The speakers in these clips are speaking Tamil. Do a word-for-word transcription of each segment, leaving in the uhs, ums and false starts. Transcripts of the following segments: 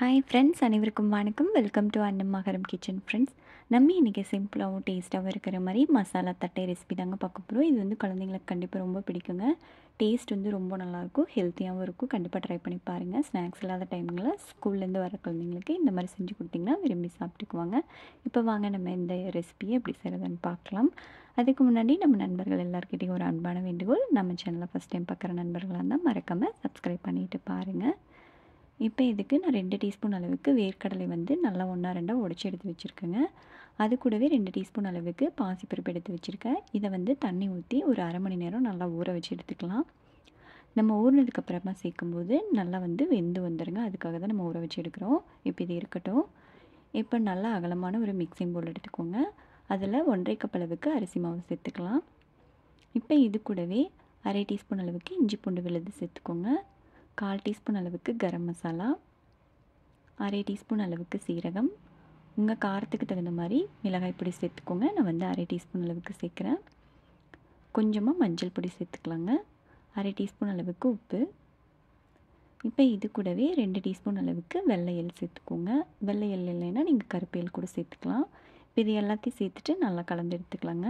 ஹாய் ஃப்ரெண்ட்ஸ், அனைவருக்கும் வணக்கம். Welcome to Annamakaram kitchen friends. நம்ம இன்றைக்கி சிம்பிளாகவும் டேஸ்ட்டாகவும் இருக்கிற மாதிரி மசாலா தட்டை ரெசிபி தாங்க பார்க்க போகிறோம். இது வந்து குழந்தைங்களுக்கு கண்டிப்பாக ரொம்ப பிடிக்குங்க. டேஸ்ட் வந்து ரொம்ப நல்லாயிருக்கும், ஹெல்த்தியாகவும் இருக்கும். கண்டிப்பாக ட்ரை பண்ணி பாருங்கள். ஸ்நாக்ஸ் இல்லாத டைமில் ஸ்கூல்லேருந்து வர குழந்தைங்களுக்கு இந்த மாதிரி செஞ்சு கொடுத்திங்கன்னா விரும்பி சாப்பிட்டுக்குவாங்க. இப்போ வாங்க நம்ம இந்த ரெசிபியை எப்படி செய்கிறதுன்னு பார்க்கலாம். அதுக்கு முன்னாடி நம்ம நண்பர்கள் எல்லாருக்கிட்டையும் ஒரு அன்பான வேண்டுகோள், நம்ம சேனலை ஃபஸ்ட் டைம் பார்க்குற நண்பர்களாக இருந்தால் மறக்காமல் சப்ஸ்கிரைப் பண்ணிவிட்டு பாருங்கள். இப்போ இதுக்கு நான் ரெண்டு டீஸ்பூன் அளவுக்கு வேர்க்கடலை வந்து நல்லா ஒன்றா ரெண்டாக உடச்சி எடுத்து வச்சுருக்கேங்க. அது கூடவே ரெண்டு டீஸ்பூன் அளவுக்கு பாசிப்பருப்பு எடுத்து வச்சுருக்கேன். இதை வந்து தண்ணி ஊற்றி ஒரு அரை மணி நேரம் நல்லா ஊற வச்சு எடுத்துக்கலாம். நம்ம ஊறினதுக்கப்புறமா சேர்க்கும்போது நல்லா வந்து வெந்து வந்துடுங்க. அதுக்காக தான் நம்ம ஊற வச்சு எடுக்கிறோம். இப்போ இது இருக்கட்டும். இப்போ நல்லா அகலமான ஒரு மிக்சிங் பவுல் எடுத்துக்கோங்க. அதில் ஒன்றரை கப் அளவுக்கு அரிசி மாவு சேர்த்துக்கலாம். இப்போ இது கூடவே அரை டீஸ்பூன் அளவுக்கு இஞ்சி பூண்டு விழுது சேர்த்துக்கோங்க. கால் டீஸ்பூன் அளவுக்கு கரம் மசாலா, அரை டீஸ்பூன் அளவுக்கு சீரகம், உங்கள் காரத்துக்கு தகுந்த மாதிரி மிளகாய் பொடி சேர்த்துக்கோங்க. நான் வந்து அரை டீஸ்பூன் அளவுக்கு சேர்க்குறேன். கொஞ்சமாக மஞ்சள் பொடி சேர்த்துக்கலாங்க. அரை டீஸ்பூன் அளவுக்கு உப்பு. இப்போ இது கூடவே ரெண்டு டீஸ்பூன் அளவுக்கு வெள்ளை எள் சேர்த்துக்கோங்க. வெள்ளை எள் இல்லைன்னா நீங்கள் கருப்பு எள் கூட சேர்த்துக்கலாம். இப்போ இது எல்லாத்தையும் சேர்த்துட்டு நல்லா கலந்து எடுத்துக்கலாங்க.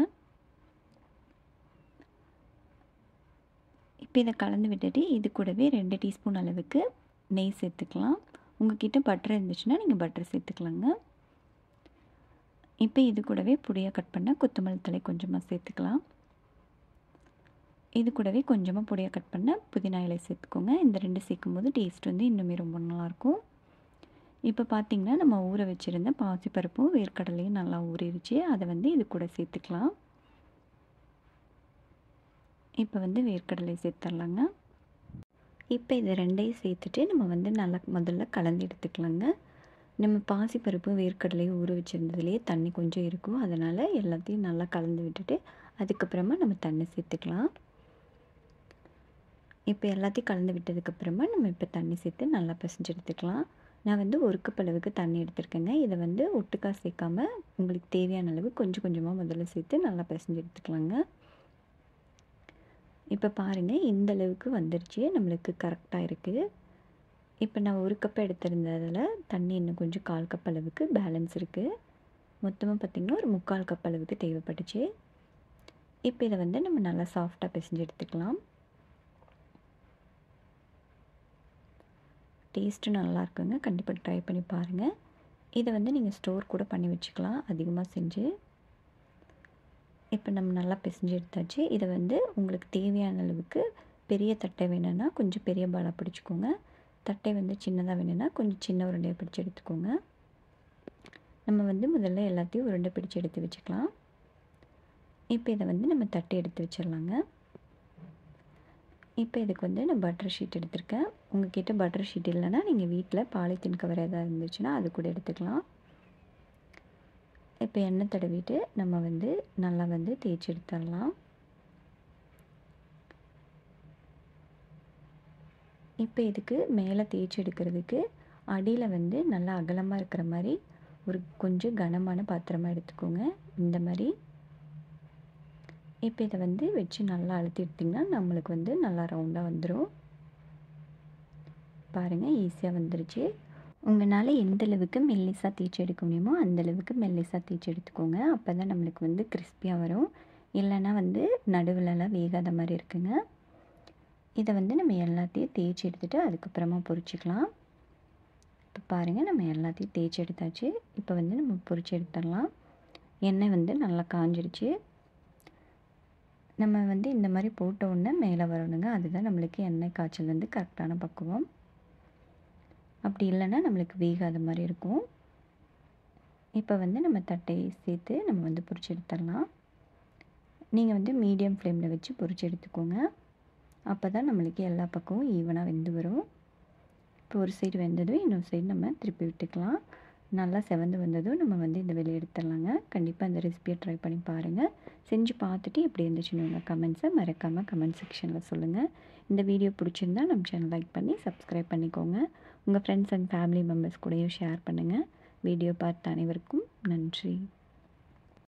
இப்போ இதை கலந்து விட்டுட்டு இது கூடவே ரெண்டு டீஸ்பூன் அளவுக்கு நெய் சேர்த்துக்கலாம். உங்கள்கிட்ட பட்டர் இருந்துச்சுன்னா நீங்கள் பட்டர் சேர்த்துக்கலாங்க. இப்போ இது கூடவே பொடியாக கட் பண்ண கொத்தமல்லி தழை கொஞ்சமாக சேர்த்துக்கலாம். இது கூடவே கொஞ்சமாக பொடியாக கட் பண்ண புதினா இலை சேர்த்துக்கோங்க. இந்த ரெண்டு சேர்க்கும்போது டேஸ்ட் வந்து இன்னுமே ரொம்ப நல்லாயிருக்கும். இப்போ பார்த்திங்கன்னா நம்ம ஊற வச்சுருந்த பாசிப்பருப்பும் வேர்க்கடலையும் நல்லா ஊறிடுச்சு. அதை வந்து இது கூட சேர்த்துக்கலாம். இப்போ வந்து வேர்க்கடலை சேர்த்துடலாங்க. இப்போ இதை ரெண்டையும் சேர்த்துட்டு நம்ம வந்து நல்லா முதல்ல கலந்து எடுத்துக்கலாங்க. நம்ம பாசிப்பருப்பு வேர்க்கடலையும் ஊற வச்சுருந்ததுலேயே தண்ணி கொஞ்சம் இருக்கும். அதனால் எல்லாத்தையும் நல்லா கலந்து விட்டுட்டு அதுக்கப்புறமா நம்ம தண்ணி சேர்த்துக்கலாம். இப்போ எல்லாத்தையும் கலந்து விட்டதுக்கப்புறமா நம்ம இப்போ தண்ணி சேர்த்து நல்லா பிசைஞ்சு எடுத்துக்கலாம். நான் வந்து ஒரு கப் அளவுக்கு தண்ணி எடுத்துருக்கேங்க. இதை வந்து ஒட்டுக்காக சேர்க்காம உங்களுக்கு தேவையான அளவு கொஞ்சம் கொஞ்சமாக முதல்ல சேர்த்து நல்லா பிசைஞ்சு எடுத்துக்கலாங்க. இப்போ பாருங்கள், இந்த அளவுக்கு வந்துருச்சு, நம்மளுக்கு கரெக்டாக இருக்குது. இப்போ நான் ஒரு கப் எடுத்திருந்ததில் தண்ணி இன்னும் கொஞ்சம் கால் கப் அளவுக்கு பேலன்ஸ் இருக்குது. மொத்தமாக பார்த்திங்கன்னா ஒரு முக்கால் கப் அளவுக்கு தேவைப்பட்டுச்சு. இப்போ இதை வந்து நம்ம நல்லா சாஃப்டாக பிசைஞ்சு எடுத்துக்கலாம். டேஸ்ட்டு நல்லா இருக்குங்க. கண்டிப்பாக ட்ரை பண்ணி பாருங்கள். இதை வந்து நீங்கள் ஸ்டோர் கூட பண்ணி வச்சுக்கலாம் அதிகமாக செஞ்சு. இப்போ நம்ம நல்லா பிசைஞ்சு எடுத்தாச்சு. இதை வந்து உங்களுக்கு தேவையான அளவுக்கு பெரிய தட்டை வேணும்னா கொஞ்சம் பெரிய பாலாக பிடிச்சிக்கோங்க. தட்டை வந்து சின்னதாக வேணும்னா கொஞ்சம் சின்ன உருண்டையாக பிடிச்சி எடுத்துக்கோங்க. நம்ம வந்து முதல்ல எல்லாத்தையும் உருண்டை பிடிச்சி எடுத்து வச்சுக்கலாம். இப்போ இதை வந்து நம்ம தட்டை எடுத்து வச்சிடலாங்க. இப்போ இதுக்கு வந்து நான் பட்டர் ஷீட் எடுத்திருக்கேன். உங்கள்கிட்ட பட்டர் ஷீட் இல்லைன்னா நீங்கள் வீட்டில் பாலித்தீன் கவர் எதாவது இருந்துச்சுன்னா அது கூட எடுத்துக்கலாம். இப்போ எண்ணெய் தடவிட்டு நம்ம வந்து நல்லா வந்து தேய்ச்சி எடுத்துடலாம். இப்போ இதுக்கு மேலே தேய்ச்சி எடுக்கிறதுக்கு அடியில் வந்து நல்லா அகலமாக இருக்கிற மாதிரி ஒரு கொஞ்சம் கனமான பாத்திரமாக எடுத்துக்கோங்க. இந்த மாதிரி இப்போ இதை வந்து வச்சு நல்லா அழுத்தி எடுத்திங்கன்னா நம்மளுக்கு வந்து நல்லா ரவுண்டாக வந்துடும். பாருங்கள், ஈஸியாக வந்துருச்சு. உங்களால் எந்த அளவுக்கு மெல்லிசாக தேய்ச்சி எடுக்க முடியுமோ அந்தளவுக்கு மெல்லிசாக தேய்ச்சி எடுத்துக்கோங்க. அப்போ தான் நம்மளுக்கு வந்து கிறிஸ்பியாக வரும். இல்லைன்னா வந்து நடுவிலலாம் வேகாத மாதிரி இருக்குங்க. இதை வந்து நம்ம எல்லாத்தையும் தேய்ச்சி எடுத்துகிட்டு அதுக்கப்புறமா பொரிச்சிக்கலாம். இப்போ பாருங்கள், நம்ம எல்லாத்தையும் தேய்ச்சி எடுத்தாச்சு. இப்போ வந்து நம்ம பொரிச்சு எடுத்துடலாம். எண்ணெய் வந்து நல்லா காஞ்சிடுச்சு. நம்ம வந்து இந்த மாதிரி போட்ட உடனே மேலே வரணுங்க. அதுதான் நம்மளுக்கு எண்ணெய் காய்ச்சல் வந்து கரெக்டான பக்குவம். அப்படி இல்லைன்னா நம்மளுக்கு வேகாத மாதிரி இருக்கும். இப்போ வந்து நம்ம தட்டையை சேர்த்து நம்ம வந்து பொரிச்சு எடுத்துடலாம். நீங்கள் வந்து மீடியம் ஃப்ளேமில் வச்சு பொரிச்சு எடுத்துக்கோங்க. அப்போ தான் நம்மளுக்கு எல்லா பக்கமும் ஈவனாக வெந்து வரும். இப்போ ஒரு சைடு வெந்ததும் இன்னொரு சைடு நம்ம திருப்பி விட்டுக்கலாம். நல்லா செவந்து வந்ததும் நம்ம வந்து இந்த வெளியே எடுத்துடலாங்க. கண்டிப்பாக இந்த ரெசிபியை ட்ரை பண்ணி பாருங்கள். செஞ்சு பார்த்துட்டு எப்படி இருந்துச்சுன்னு உங்கள் கமெண்ட்ஸை மறக்காமல் கமெண்ட் செக்ஷனில் சொல்லுங்கள். இந்த வீடியோ பிடிச்சிருந்தால் நம்ம சேனல் லைக் பண்ணி சப்ஸ்கிரைப் பண்ணிக்கோங்க. உங்கள் ஃப்ரெண்ட்ஸ் அண்ட் ஃபேமிலி மெம்பர்ஸ் கூடயும் ஷேர் பண்ணுங்கள். வீடியோ பார்த்த அனைவருக்கும் நன்றி.